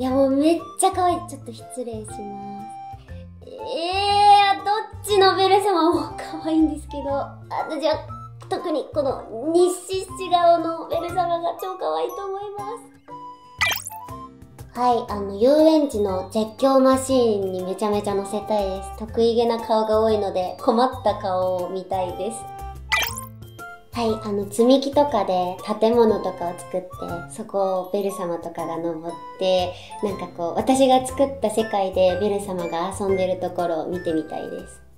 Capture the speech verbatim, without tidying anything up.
いやもうめっちゃ可愛い。ちょっと失礼します。えー、どっちのベル様も可愛いんですけど、私は特にこの日誌顔のベル様が超可愛いと思います。はい、あの、遊園地の絶叫マシーンにめちゃめちゃ乗せたいです。得意げな顔が多いので、困った顔を見たいです。はい、あの、積み木とかで建物とかを作って、そこをベル様とかが登って、なんかこう、私が作った世界でベル様が遊んでるところを見てみたいです。